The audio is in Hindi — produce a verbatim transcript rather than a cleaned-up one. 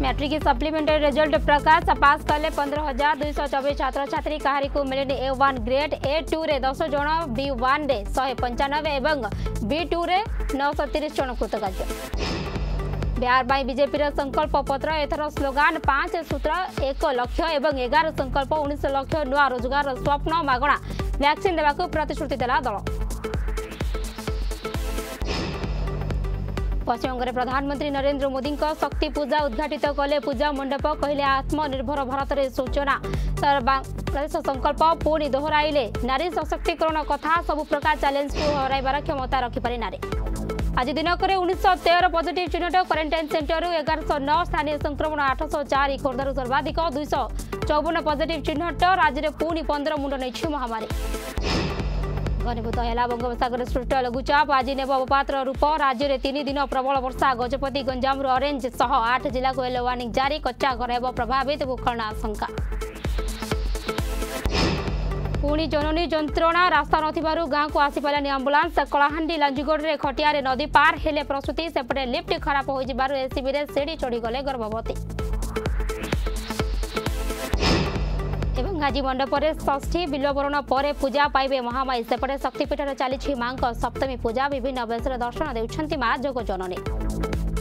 Matric supplementary result Prakash pass कले पंद्रह हजार दुई चौबीस छात्र छात्री कहारी को मिले A one grade A two रे दस जन बी वन रे शहे पंचानबे और बी टू रे नौ सौ तीस जन कृतकार्य। बिहार बाई बीजेपी संकल्प पत्र एथर स्लोगान पांच सूत्र एक लक्ष्य एवं एगार संकल्प उन्नीस लक्ष्य नुआ रोजगार स्वप्न मागणा वैक्सीन देवा प्रतिश्रुति देला दल। पश्चिमबंग में प्रधानमंत्री नरेंद्र मोदी शक्ति पूजा उद्घाटित कले पूजा मंडप कहले आत्मनिर्भर भारत रे सूचना प्रदेश संकल्प पुणी दोहराइले नारी सशक्तिकरण कथा सबु प्रकार चैलेंज को हराइबार क्षमता रखिपारे नारी। आज दिनक उन्नीस तेरह पॉजिटिव चिन्हट क्वारंटाइन सेंटर एगार सौ नौ स्थानीय संक्रमण आठ सौ चार खोर्धार सर्वाधिक दुई चौवन पॉजिटिव चिन्हट राज्य में पुणी पंद्रह मुंड नहीं महामारी। घनीभूत है बंगोपसागर सृष्ट लघुचाप आज नेब अवपातर रूप राज्य में तीन दिन प्रबल वर्षा गजपति गंजाम ऑरेंज सह आठ जिला को येलो वार्निंग जारी कच्चा घर हेब प्रभावित भूस्खलन आशंका। पुणी जननी जंत्रणा रास्ता नथिबारु गाँ को आसीपारानी आंबुलांस कलाहांडी लांजुगड़ रे खटिया नदी पार हेले प्रसूति सेपटे लिफ्ट खराब हो जिबारु एसीबी रे सेड़ी चढ़ी गले गर्भवती। एवं आज मंडप में षष्ठी बिल्ववरण पर पूजा पाइबे महामाई सेपटे शक्तिपीठ चली मां सप्तमी पूजा विभिन्न बेशर दर्शन देउछंती मां जोग जननी।